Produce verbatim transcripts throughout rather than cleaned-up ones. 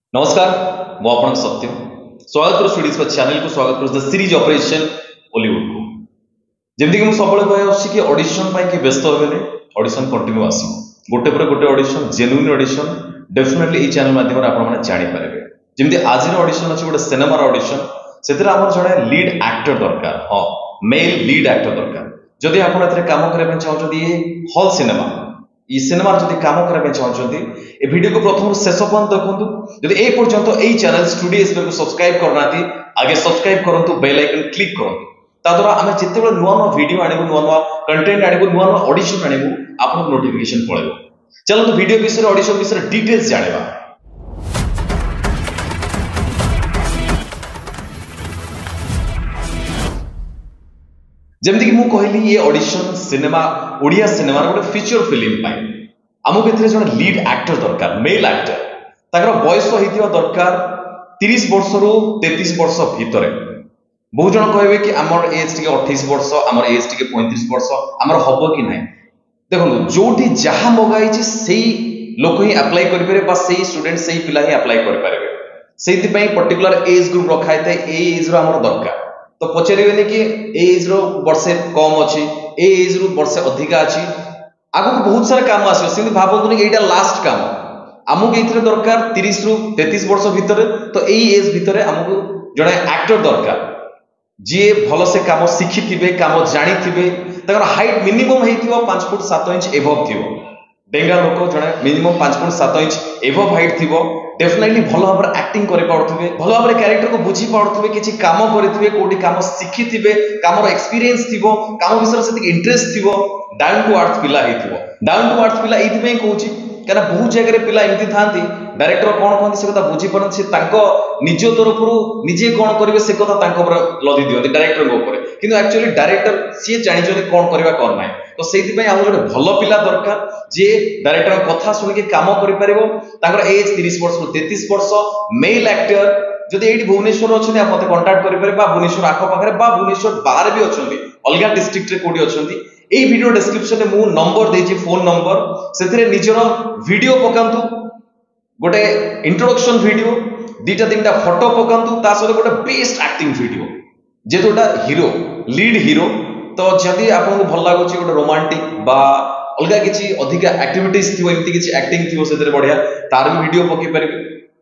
नमस्कार मु आपन सत्यम स्वागत करू स्टडीज पर चैनल को स्वागत करू द सीरीज ऑपरेशन बॉलीवुड को जेमती कि मु सबले कह आछि कि ऑडिशन पाई कि व्यस्त होबेले ऑडिशन कंटिन्यू आसी गोटे पर गोटे ऑडिशन जेन्युइन ऑडिशन डेफिनेटली ए चैनल माध्यम रे आपन माने जानि पारबे जेमती आज रो ऑडिशन अछि गोटे सिनेमा रो ऑडिशन सेतरा हमर जणे लीड एक्टर दरकार हां मेल लीड एक्टर दरकार जदि आपन एतरे काम करे पे चाहछथि हॉल सिनेमा ई सिनेमा जदि काम करबे चाहछथि ए वीडियो को प्रथम शेष पर्यंत देखंतु जदि ए पर्यंत ए चैनल स्टूडियो एस को सब्सक्राइब करनाती आगे सब्सक्राइब करंतु बेल आइकन क्लिक करंतु ता द्वारा हमें जितेबेले नुआ नुआ वीडियो आनिबु नुआ नुआ कंटेंट आनिबु नुआ नुआ ऑडिशन आनिबु आपन नोटिफिकेशन पळेबो चलो तो वीडियो विषय ऑडिशन विषय डिटेल्स जानिबा जमती कि मु कहली ये ऑडिशन सिनेमा ओडिया सिनेमा गोटे फीचर फिल्म पाई आमको एथरे जण लीड एक्टर दरकार मेल एक्टर ताकर बयस होइतिबा दरकार तीस वर्ष रु तैंतीस वर्ष भितरे बहु जण कहबे कि हमर एज टिके अट्ठाईस वर्ष हमर एज टिके पैंतीस वर्ष हमर हबो कि नै देखो जोठी जहा मगाई छी सेही लोक ही अप्लाई करि पारे बा सेही स्टूडेंट सेही पिला ही अप्लाई करि पारे सेहि पई पर्टिकुलर एज ग्रुप रखाय थाए ए एज रो हमर दरकार तो पचारे कि एज रो वर्षे कम अच्छी एज रु वर्षे अधिका अच्छी आगु बहुत सारा काम आसो सेमि भाबतु कि एटा लास्ट काम आमको एथिरे दरकार तीस रु तैंतीस वर्ष भितर तो एई एज भितर आमको जड़े एक्टर दरकार जी भल से काम शिखि थिबे काम जानि थिबे तकर हाइट मिनिमम हेतिबो पाँच फुट सात इंच एभव थिबो डेंगा लोक जड़े मिनिमम पाँच फुट सात इंच एभव हाइट थिबो डेफिनेटली भल भाव एक्टिंग करि पाउथबे भल भाव कैरेक्टर को बुझी पाउथबे किछि काम करिथिबे कोडी काम शिखि थिबे कामर एक्सपीरियंस थिबो काम विषय से इंटरेस्ट थिबो डाउन टू अर्थ पिला हेतिबो डाउन टू अर्थ पिला एथि पे कहूची कारण बहुत जगह रे पिला एमति थांती डायरेक्टर कोन कोन से कथा बुझी परन से तांको निज तरफरु निजे कोन करिवे से कथा तांको पर लदी दियंती डायरेक्टर को ऊपर किंतु एक्चुअली डायरेक्टर सी जानि जने कोन करबा कोन नै तो सेति पे हम जोटे भलो पिला दरकार जे डायरेक्टर कथा सुनि के काम करि परिबो तांकर एज तीस वर्ष रु तैंतीस वर्ष मेल एक्टर जदि एठी भुवनेश्वर अछनी आप मते कांटेक्ट करि पारे बा भुवनेश्वर आखो पाखरे बा भुवनेश्वर बाहर भी अछंती अलगा डिस्ट्रिक्ट रे कोडी अछंती ए वीडियो डिस्क्रिप्शन में मु नंबर देछि फोन नंबर सेथरे निजरो वीडियो पकांतु गोटे इंट्रोडक्शन वीडियो दीटा तीनटा फोटो पकांतु ता सरे गोटे बेस्ट एक्टिंग वीडियो जेतोटा हीरो लीड हीरो तो जदि आपन को भल लागो छि गोटे रोमांटिक बा अलगा किछि अधिका एक्टिविटीज थिबो एमति किछि एक्टिंग थिबो सेथरे बढ़िया तार भी वीडियो पकि परिबे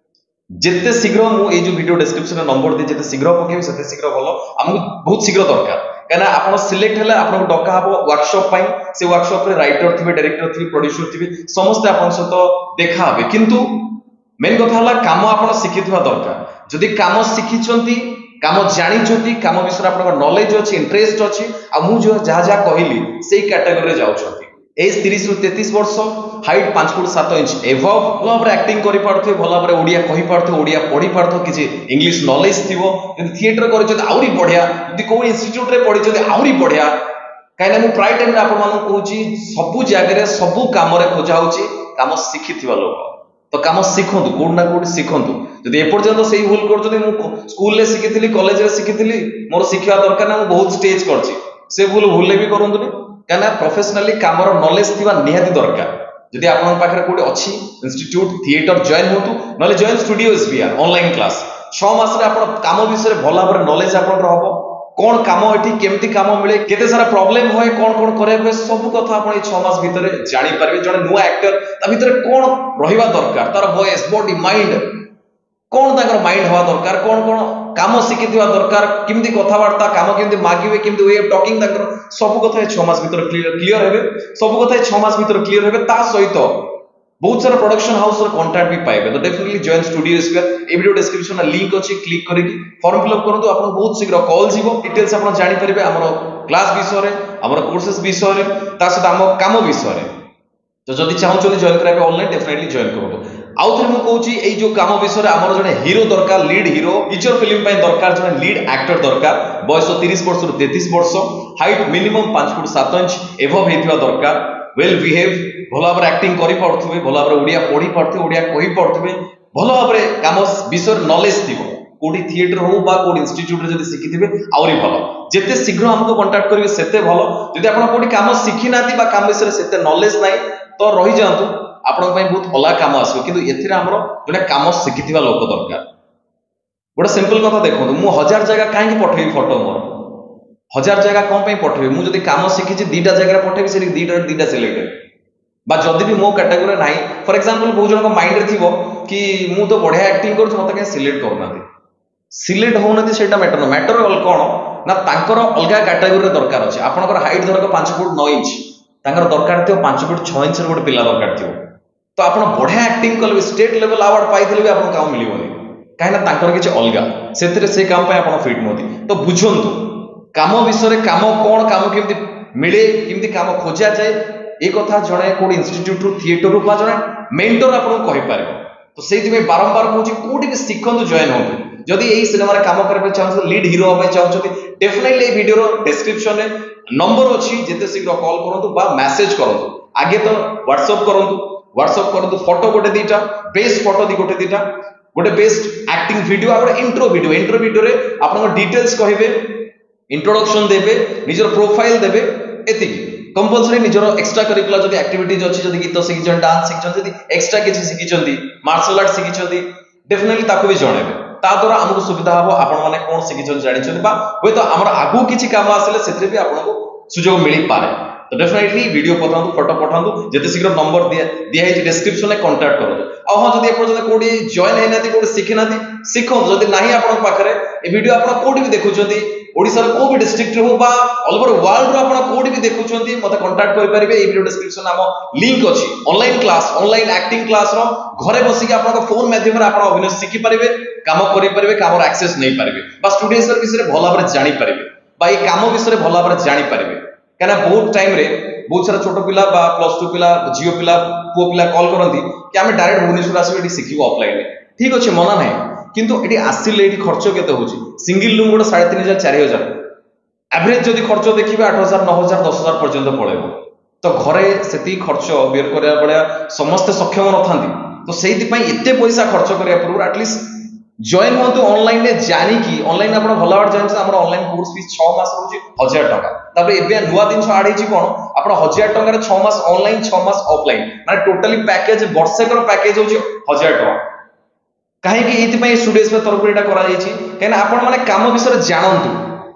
जेते शीघ्र मु ए जो वीडियो डिस्क्रिप्शन में नंबर दे जेते शीघ्र पकेबे सेते शीघ्र भलो हमको बहुत शीघ्र दरकार कहना आपन सिलेक्ट हले आपन को डका हबो वर्कशॉप पाई से वर्कशॉप रे राइटर थिबे डायरेक्टर थिबे प्रोड्यूसर थिबे समस्त आपन सहित देखा हबे किंतु मेन कथा हला काम आपन शिखिथवा दरकार जदि काम शिखिचंती काम जानिचंती काम विषय आपन नॉलेज अछि इंटरेस्ट अछि आ मु जो जहा जहा कहली सेही कैटेगरी रे जाउछंती एज तीस रु तैंतीस वर्ष हाइट पाँच फुट सात इंच एभव भल भाव एक्टिंग करि पारथि भल भाव ओडिया कहि पारथि ओडिया पढि पारथि किछि इंग्लिश नॉलेज थिबो यदि थिएटर करिछ आउरी बढ़िया यदि को इंस्टीट्यूट रे पढिछ आउरी बढ़िया काइना मु प्राय टाइम रे आपन मानु कहूची सब जगह रे सब काम रे खोजा होची काम शिखिथिबा लोक तो काम शिखंतु कोड ना कोड शिखंतु यदि ए पर्यंत सही भूल करछथि मु स्कूल रे शिखिथिली कॉलेज रे शिखिथिली मोर शिखिया दरकार ना मु बहुत स्टेज करछि से भूल भूल भी करंतुनी काना प्रोफेशनली कामर नॉलेज थिबा निहाती दरकार जदि आपन पाखरे कोडी अछि इंस्टीट्यूट थिएटर जॉइन होतु नले join studio SBR online class छह मास रे आपन काम विषय रे भला भरे नॉलेज आपन रहबो कोन काम एठी केमती काम मिले केते सारा प्रॉब्लम होय कोन कोन करे होय सब कथा आपन छह मास भीतर जानि पारबे जने नुवा एक्टर ता भीतर कोन रहिबा दरकार तार वॉइस बॉडी माइंड कोन ताकर माइंड हवा दरकार कोन कोन काम शिखिथिबा दरकार किमती कथा वार्ता काम किमती मागिबे किमती वे ऑफ टॉकिंग ताकर सब कथा छह मास भीतर क्लियर क्लियर हेबे सब कथा छह मास भीतर क्लियर हेबे ता सहित बहुत सारा प्रोडक्शन हाउस रो कांटेक्ट भी पाइबे तो डेफिनेटली जॉइन स्टूडियो स्क्वायर ए वीडियो डिस्क्रिप्शन में लिंक अछि क्लिक करिकि फॉर्म फिल अप करंतु आपन बहुत शीघ्र कॉल जीवो डिटेल्स आपन जानि परिबे हमर क्लास विषय रे हमर कोर्सेस विषय रे ता सहित हम काम विषय रे तो जदि चाहू चली जॉइन कराबे ऑनलाइन डेफिनेटली जॉइन करबो आउ थरे मु कहूची एई जो काम विषय रे हमर जने हीरो दरकार लीड हीरो फीचर फिल्म पय दरकार जने लीड एक्टर दरकार बयस तीस वर्ष रु तैंतीस वर्ष हाइट मिनिमम पाँच फुट सात इंच एभव हेतिबा दरकार वेल बिहेव भल भाव एक्टिंग करि पारथुबे भल भाव ओडिया पढि पारथुबे ओडिया कहि पारथुबे भल भाव काम विषय नॉलेज थिबो कोडी थिएटर हो बा कोडी इंस्टीट्यूट रे जदि शिखिथिबे आउरी भलो जेते शीघ्र हमको कांटेक्ट करिवे सेते भलो जदि आपण कोडी काम शिखि नाती बा काम विषय सेते नॉलेज नाही तो रहि जांतु आपण पई बहुत अलग काम आसो किंतु एथिरे हमरो जने काम शिखिथिबा लोक दरकार गोटे सिंपल कथा देखो मु हजार जगह काहे पठेबी फोटो मोर हजार जगह कौन पे पठेबी मु जदी काम शिखिछि दीटा जगह पठेबी से दीटा दीटा सिलेक्ट बा जदि भी मो कैटेगरी नाही फॉर एग्जांपल बहुत जन माइंड रे थिबो कि मु तो बढ़िया एक्टिंग करू मते के सिलेक्ट करनाती सिलेक्ट होउनाती सेटा मैटर न मैटर ऑल कोन ना तांकर अलगा कैटेगरी रे दरकार अछि आपनकर हाइट धरक पाँच फुट नौ इंच तांकर दरकार थियो पाँच फुट छह इंच रे गोटे पिला दरकार थियो तो आपण बढ़िया एक्टिंग कलबे स्टेट लेवल अवार्ड पाइथिले भी आपण काम मिलिबोनी काहे ना तांकर किछ अलगा सेतिरे से काम पे आपण फिट नोती तो बुझंतु काम विषय काम कोन काम केमती मिले केमती काम खोजा जाए ए कथा जणे कोड इंस्टिट्यूट रु थिएटर रु बा जणे मेंटर आपन कहि पारे तो सेति में बारंबार कहूची कोडी भी सिखंतु जॉइन होंतु जदि एई सिनेमा रे काम करबे चाहछो लीड हीरो होबे चाहछो डेफिनेटली ए वीडियो रो डिस्क्रिप्शन रे नंबर अछि जेते शीघ्र कॉल करंतु बा मैसेज करंतु आगे तो व्हाट्सएप करंतु व्हाट्सएप करंतु फोटो गोटे दीटा बेस्ट फोटो दी गोटे दीटा गोटे बेस्ट एक्टिंग वीडियो आ इंट्रो वीडियो इंट्रो वीडियो रे आपन डिटेल्स कहिबे इंट्रोडक्शन देबे निजर प्रोफाइल देबे एतिकी कंपलसरी निजर एक्स्ट्रा करिकुलर जदि एक्टिविटीज अछि जदि गीत सिखिछन डांस सिखिछन जदि एक्स्ट्रा किछि सिखिछन्ती मार्शल आर्ट सिखिछन्ती डेफिनेटली ताको भी जणेबे ता द्वारा हमको सुविधा हबो आपण माने कोन सिखिछन जानिछन बा होय तो हमर आगु किछि काम आसले सेतरे भी आपनको सुजोग मिली पारे तो डेफिनेटली वीडियो पठांतु फोटो पठांतु जते शीघ्र नंबर दिया दिया है डिस्क्रिप्शन में कांटेक्ट करंतु आ हां जदि आपण जने कोडी जॉइन है नाती कोडी सिखि नाती सिखो जदि नाही आपण पाखरे ए वीडियो आपण कोडी भी देखुछन्ती ओडिसा रो को भी डिस्ट्रिक्ट हो बा ऑल ओवर वर्ल्ड रो आपण कोडी भी देखुछन्ती मते कांटेक्ट करि परिबे ए वीडियो डिस्क्रिप्शन नाम लिंक अछि online class online acting class रो घरे बसी के आपण फोन माध्यम रे आपण अभिनय सिखि परिबे काम करि परिबे काम रो एक्सेस नै परिबे बा स्टूडेंट्स रो विषय रे भला भाबरे जानि परिबे बा ए काम विषय रे भला भाबरे जानि परिबे काना बहुत टाइम रे बहुत सारा छोट पिला बा प्लस टू पिला जियो पिला पो पिला कॉल करंती कि हमें डायरेक्ट भुवनेश्वर आसी एठी सिखिबो ऑफलाइन ठीक अछि मना नै किंतु एठी आसिले एठी खर्च केते होची सिंगल रूम गोटे साढ़े तीन हजार चार हजार एवरेज जदि खर्च देखिबे आठ हजार नौ हजार दस हजार पर्यंत पळेबो तो घरे सेती खर्च बेर करिया बळिया समस्त सक्षम नथांती तो सेति पई एते पैसा खर्च करिया पूरा एटलीस्ट जॉइन होतो ऑनलाइन ले जानी कि ऑनलाइन आपण भला बार जानि हमर ऑनलाइन कोर्स फीस छह मास रहउची हजार टका तापर एबे नुवा दिन आड हेची कोन आपण हजार टका रे छह मास ऑनलाइन छह मास ऑफलाइन माने टोटली पैकेज वर्षे कर पैकेज होची हजार टका काहे कि एति पई स्टूडेंट्स पे तरफ एटा करा जायछि केना आपण माने काम विषय जानंतु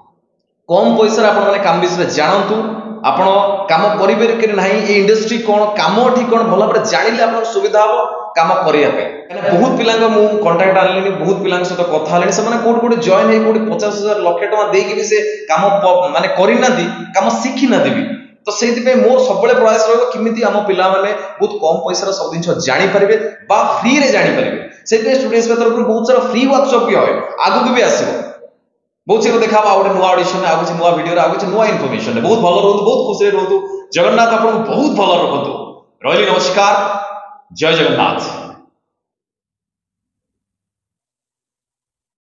कम पैसा आपण माने काम विषय जानंतु आपण काम करिबे कि नाही ए इंडस्ट्री कोन काम ठीक कोन भला पर जानिले आपण सुविधा हो काम करिया पे माने बहुत पिलांग मु कांटेक्ट आनलेनी बहुत पिलांग सहित कथा हलेनी से माने कोड कोड जॉइन हे कोड पचास हजार लाख टका देई कि भी से काम माने करि ना दी काम सिखि ना देबी तो सेति पे मोर सबले प्रयास रहबो किमिति हम पिला माने बहुत कम पैसा रे सब दिन जानि परिबे बा फ्री रे जानि परिबे सेति स्टूडेंट्स पे तरफ बहुत सारा फ्री वर्कशॉप भी होय आगु भी आसीबो बहुत शीघ्र देखा गोटे नुआ ऑडिशन आगे से नुआ वीडियो आगे नुआ इनफॉरमेशन बहुत भल रहतु बहुत खुशी रहतु जगन्नाथ आपको बहुत भल रखु रही नमस्कार जय जगन्नाथ।